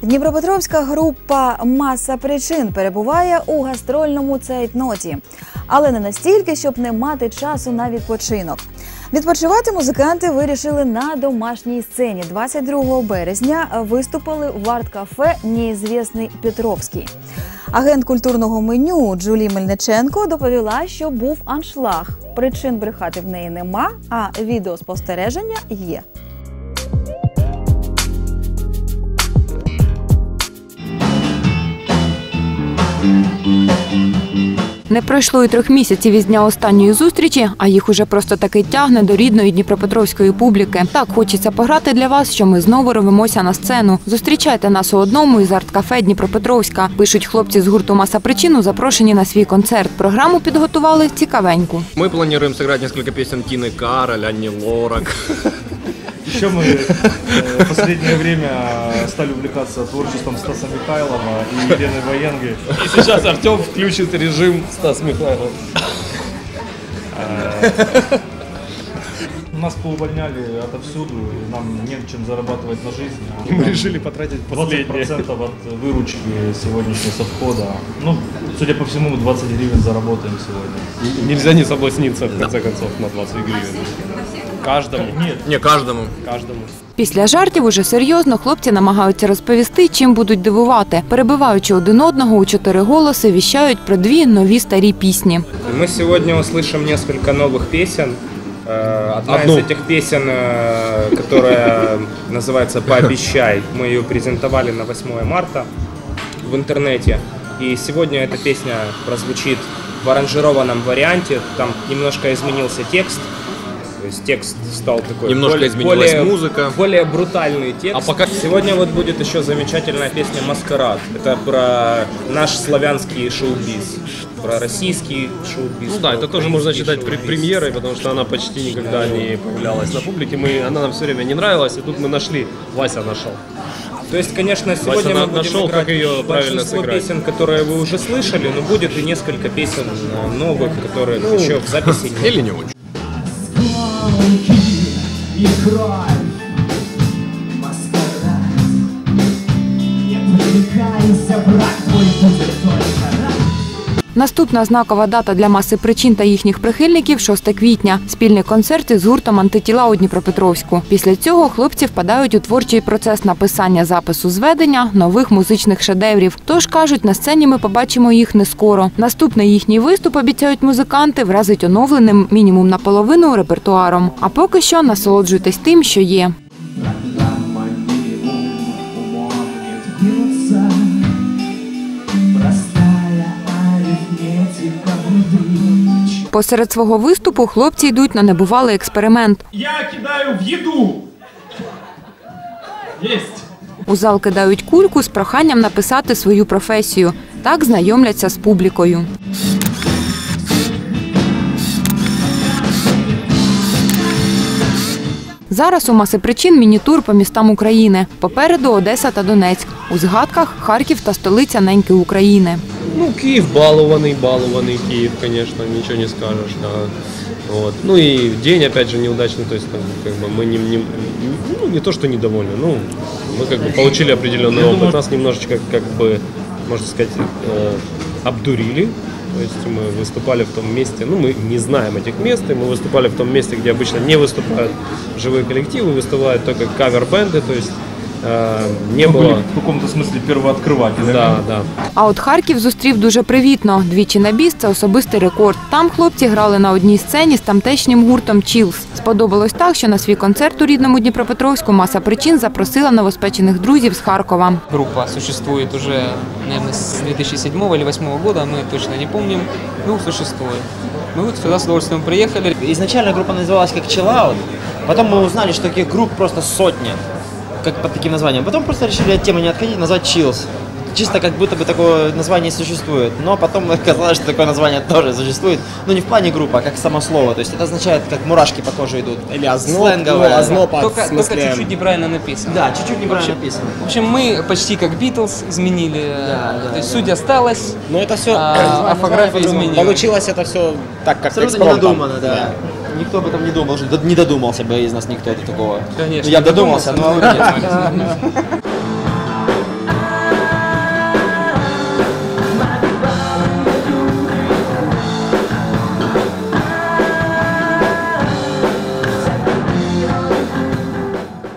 Дніпропетровська група «Маса причин» перебуває у гастрольному цейтноті. Але не настільки, щоб не мати часу на відпочинок. Відпочивати музиканти вирішили на домашній сцені. 22 березня виступили в арт-кафе «Неізвісний Петровський». Агент культурного меню Джулі Мельниченко доповіла, що був аншлаг. Причин брехати в неї нема, а відеоспостереження є. Не пройшло й 3 місяців із дня останньої зустрічі, а їх уже просто таки тягне до рідної дніпропетровської публіки. Так хочеться пограти для вас, що ми знову рвемося на сцену. Зустрічайте нас у одному із арт-кафе Дніпропетровська. Пишуть хлопці з гурту «Маса причин», запрошені на свій концерт. Програму підготували цікавеньку. Ми плануємо зіграти кілька пісень Тіни Кароль, Анні Лорак. Еще мы в последнее время стали увлекаться творчеством Стаса Михайлова и Елены Военги. И сейчас Артем включит режим Стас Михайлов. Нас поувольняли отовсюду, и нам не чем зарабатывать на жизнь. И мы решили потратить последние 20% от выручки сегодняшнего совхода. Ну, судя по всему, мы 20 гривен заработаем сегодня. Нельзя не соблазниться, в конце концов, на 20 гривен. Каждому? Нет. Не каждому. Каждому. Після жартів уже серйозно хлопці намагаються розповісти, чим будуть дивувати. Перебиваючи один одного у 4 голоси, віщають про 2 нові старі пісні. Мы сегодня услышим несколько новых песен. Одна из этих песен, которая называется «Пообещай», мы ее презентовали на 8 марта в интернете. И сегодня эта песня прозвучит в аранжированном варианте. Там немножко изменился текст. То есть текст стал такой немножко изменилась музыка. Более брутальный текст. А пока... Сегодня вот будет еще замечательная песня «Маскарад». Это про наш славянский шоу-биз. Про российский шоу-биз. Ну да, это тоже можно считать премьерой, потому что она почти никогда не появлялась на публике. Она нам все время не нравилась, и тут мы нашли, Вася нашел. То есть, конечно, сегодня мы будем играть большинство песен, которые вы уже слышали, но будет и несколько песен новых, которых еще в записи нет. Или не очень. И кровь, маскарад. Не привлекайся, брак твой будет только рад. Наступна знакова дата для «Маси причин» та їхніх прихильників – 6 квітня. Спільний концерт із гуртом «Антитіла» у Дніпропетровську. Після цього хлопці впадають у творчий процес написання запису зведення нових музичних шедеврів. Тож, кажуть, на сцені ми побачимо їх не скоро. Наступний їхній виступ, обіцяють музиканти, вразить оновленим мінімум наполовину репертуаром. А поки що насолоджуйтесь тим, що є. Посеред свого виступу хлопці йдуть на небувалий експеримент. Я кидаю в їду. Єсть. У зал кидають кульку з проханням написати свою професію. Так знайомляться з публікою. Зараз у «Маси причин» міні-тур по містам України. Попереду Одеса та Донецьк. У згадках Харків та столиця неньки України. Ну, Киев балованный Киев, конечно, ничего не скажешь, да. Вот. Ну и день, опять же, неудачный, то есть там, как бы, мы не то что недовольны, ну, мы как бы получили определенный опыт, нас немножечко, как бы, можно сказать, обдурили. То есть мы выступали в том месте, ну мы не знаем этих мест, и мы выступали в том месте, где обычно не выступают живые коллективы, выступают только кавер-бенды, то есть не було в какому-то смысле первооткрывателями. Да. А от Харків зустрів дуже привітно. Двічі на біс – це особистий рекорд. Там хлопці грали на одній сцені з тамтешнім гуртом «Чілс». Сподобалось так, що на свій концерт у рідному Дніпропетровську «Маса причин» запросила новоспечених друзів з Харкова. Группа существует уже, наверное, с 2007 или 2008 года, мы точно не помним, ну, существует. Мы вот сюда с удовольствием приехали. Изначально группа называлась как Chill Out, потом мы узнали, что таких групп просто сотни. Как под таким названием. Потом просто решили от темы не отходить, назвать Chills. Чисто как будто бы такое название существует. Но потом оказалось, что такое название тоже существует. Но не в плане группа, а как само слово. То есть это означает, как мурашки по коже идут. Или сленговое. Только чуть-чуть неправильно написано. Да, чуть-чуть неправильно написано. В общем, мы почти как Beatles изменили. То есть суть осталась, но это все, орфография изменилась. Получилось это все так, как экспромтом. Не додумано, да. Никто об этом не думал, не додумался бы из нас никто до такого. Конечно. Я додумался, но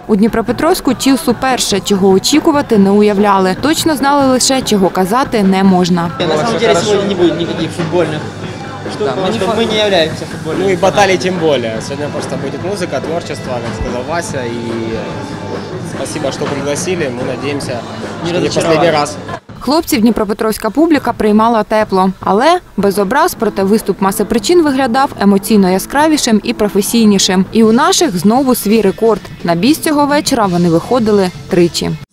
У Дніпропетровську Чілс уперше, чого очікувати не уявляли. Точно знали лише, чого казати не можна. На самом деле сегодня не будет никаких футбольных штук, потому что мы не являемся футбольными. Ну и баталий тем более. Сегодня просто будет музыка, творчество, как сказал Вася. И спасибо, что пригласили. Мы надеемся, что не последний раз. Хлопців дніпропетровська публіка приймала тепло. Але без образ, проте виступ маси причин виглядав емоційно яскравішим і професійнішим. І у наших знову свій рекорд. На біс цього вечора вони виходили тричі.